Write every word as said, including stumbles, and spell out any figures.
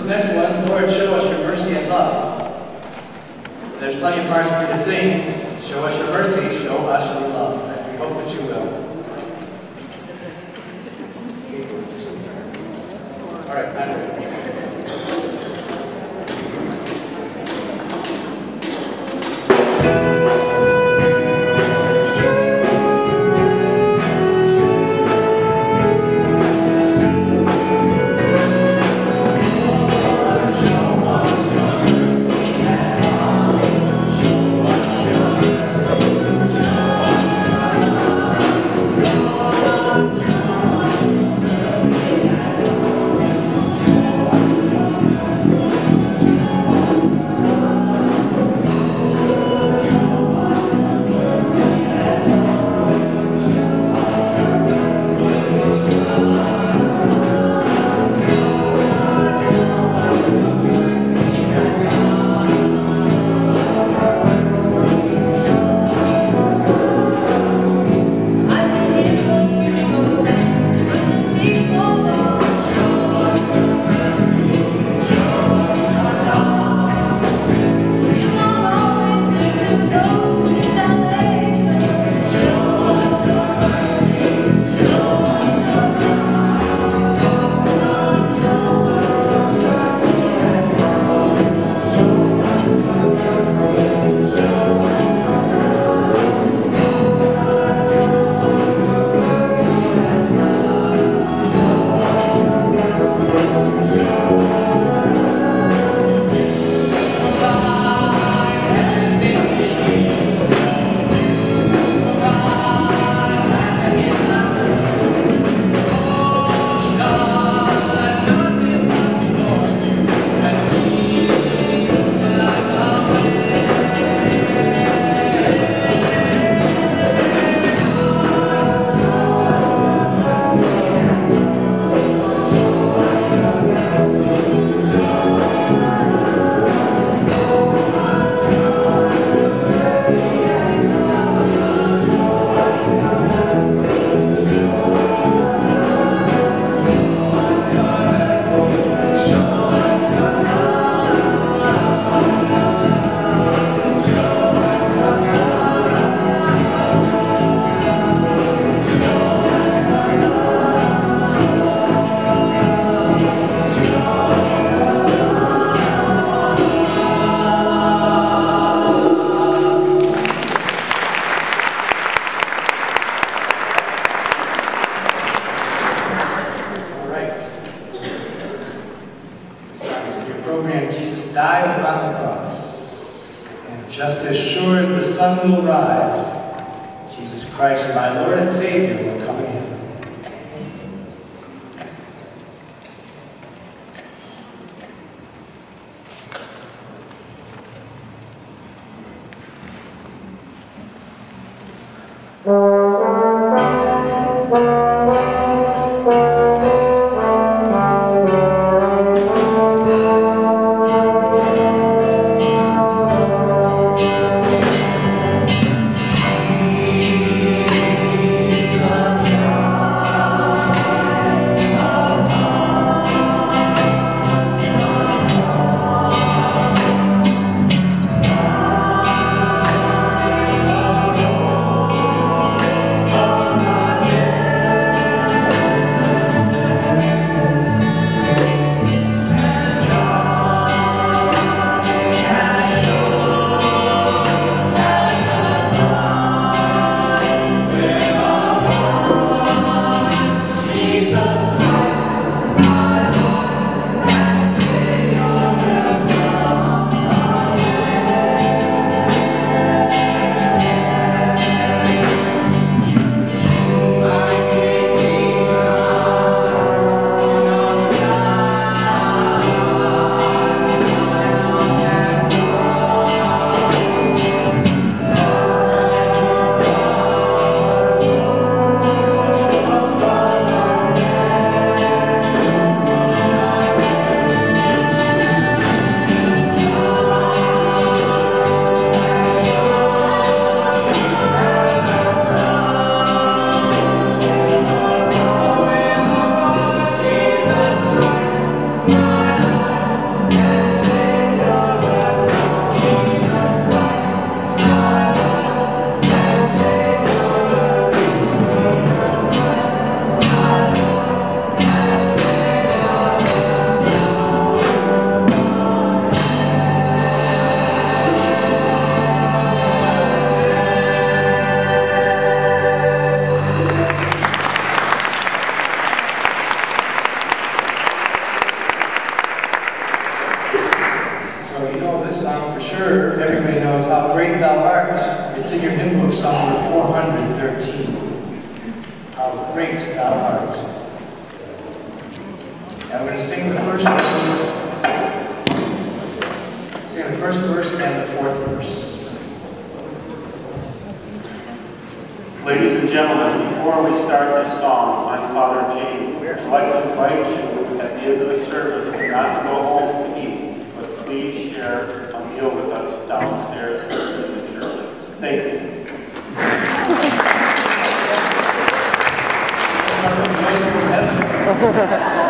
This next one, Lord, show us your mercy and love. There's plenty of parts for you to sing. Show us your mercy, show us your love. And we hope that you will. All right, Patrick. So you know this song for sure. Everybody knows How Great Thou Art. It's in your hymn book, song number four hundred thirteen. How Great Thou Art. And we're going to sing the first verse. Sing the first verse and the fourth verse. Ladies and gentlemen, before we start this song, my Father Gene, I'd like to invite you at the end of the service not to go home to eat, but please share a meal with us downstairs in the church. Thank you. It's not the voice from heaven.